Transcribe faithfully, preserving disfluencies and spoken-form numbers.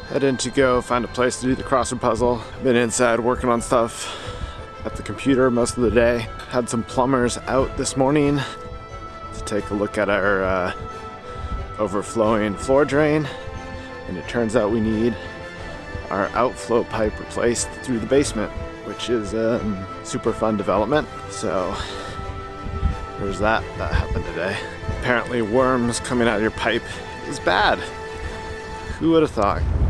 Head in to go find a place to do the crossword puzzle. Been inside working on stuff at the computer most of the day. Had some plumbers out this morning to take a look at our uh, overflowing floor drain, and it turns out we need our outflow pipe replaced through the basement, which is a um, super fun development. So there's that, that happened today. Apparently worms coming out of your pipe is bad. Who would have thought?